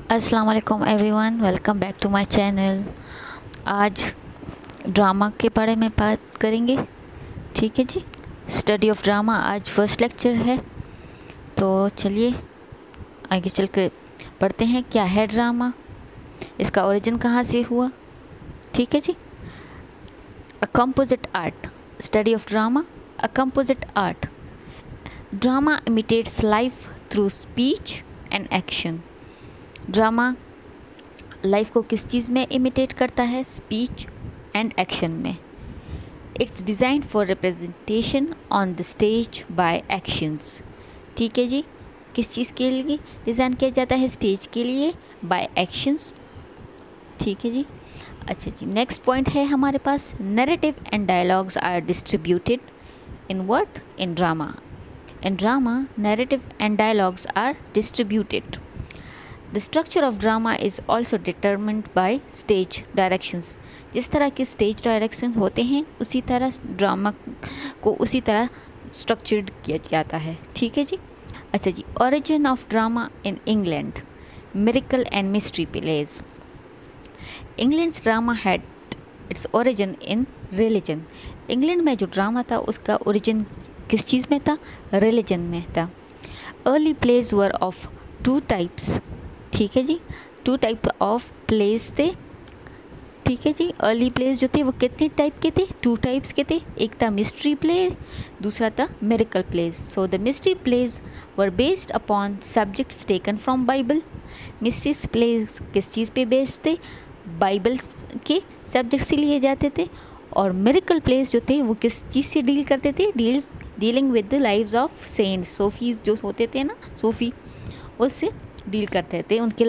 अस्सलाम वालेकुम everyone, welcome back to my channel. आज ड्रामा के बारे में बात करेंगे। ठीक है जी, स्टडी ऑफ ड्रामा आज फर्स्ट लेक्चर है। तो चलिए आगे चल कर पढ़ते हैं क्या है ड्रामा, इसका ओरिजिन कहाँ से हुआ। ठीक है जी। A composite art, study of drama a composite art. Drama imitates life through speech and action. Drama life को किस चीज़ में इमिटेट करता है? स्पीच एंड एक्शन में। It's design for representation on the stage by actions. ठीक है जी, किस चीज़ के लिए डिज़ाइन किया जाता है? स्टेज के लिए, बाय एक्शंस। ठीक है जी। अच्छा जी, नेक्स्ट पॉइंट है हमारे पास, narrative and dialogues are distributed in what? In drama. In drama, narrative and dialogues are distributed. The structure of drama is also determined by stage directions. जिस तरह के स्टेज डायरेक्शन होते हैं उसी तरह ड्रामा को उसी तरह स्ट्रक्चर्ड किया जाता है। ठीक है जी। अच्छा जी, origin of drama in England, miracle and mystery plays. England's drama had its origin in religion. England में जो ड्रामा था उसका ओरिजिन किस चीज़ में था? रिलीजन में था। Early plays were of two types. ठीक है जी, टू टाइप ऑफ प्लेज थे। ठीक है जी, अर्ली प्लेज जो थे वो कितने टाइप के थे? टू टाइप्स के थे। एक था मिस्ट्री प्ले, दूसरा था miracle plays. So the mystery plays were based upon subjects taken from Bible. Mystery plays किस चीज़ पे बेस्ड थे? बाइबल के सब्जेक्ट से लिए जाते थे। और मिरेकल प्लेस जो थे वो किस चीज़ से डील करते थे? Dealing with the lives of saints, सोफीज जो होते थे ना, सूफी, उससे डील करते थे। उनके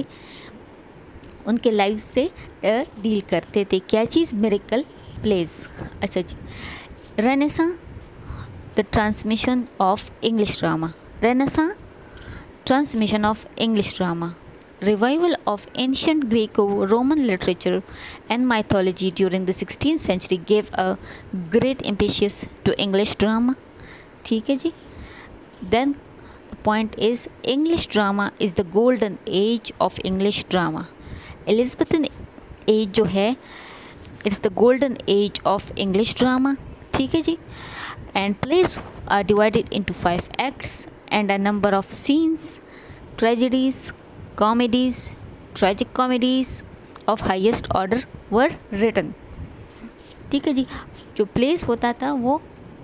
लाइव्स से डील करते थे। क्या चीज़? Miracle plays. अच्छा जी, renaissance, the transmission of English drama. Renaissance, transmission of English drama. Revival of ancient Greco-Roman literature and mythology during the 16th century gave a great impetus to English drama. ठीक है जी। Then the point is English drama is the golden age of English drama. Elizabethan age जो है, it's the golden age of English drama. ठीक है जी। And plays are divided into 5 acts and a number of scenes, tragedies, comedies, tragic comedies of highest order were written. ठीक है जी। जो place होता था वो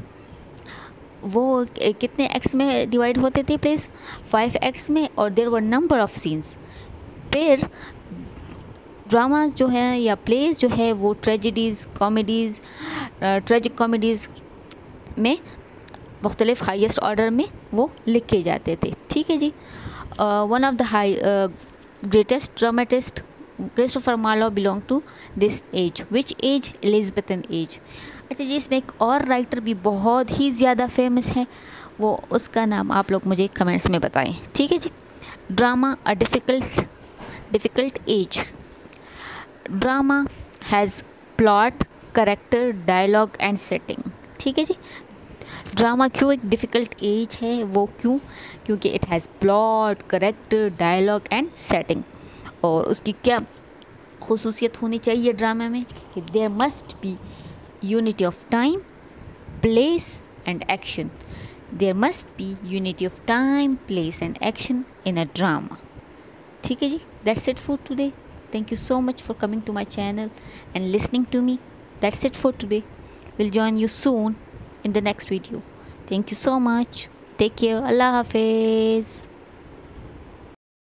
कितने एक्ट्स में डिवाइड होते थे? प्लेस 5 एक्ट्स में, और there were number of scenes. फिर ड्रामाज जो है या प्लेस जो है वो ट्रेजिडीज़, कॉमेडीज़, ट्रेजिक कॉमेडीज़ में मुख्तलिफ हाईएस्ट ऑर्डर में वो लिखे जाते थे। ठीक है जी। One of the greatest dramatist, Christopher Marlowe, belong to this age. Which age? Elizabethan age. अच्छा जी, इसमें एक और राइटर भी बहुत ही ज़्यादा फेमस है, वो उसका नाम आप लोग मुझे कमेंट्स में बताएं। ठीक है जी। Drama a difficult age. Drama has plot, character, dialogue and setting. ठीक है जी। ड्रामा क्यों एक डिफ़िकल्ट एज है? वो क्योंकि it has plot, character, dialogue and setting. और उसकी क्या खुसूसियत होनी चाहिए ड्रामा में? कि there must be unity of time, place and action. There must be unity of time, place and action in a drama. ठीक है जी। That's it for today. Thank you so much for coming to my channel and listening to me. That's it for today. We'll join you soon in the next video. Thank you so much. Take care. Allah Hafiz.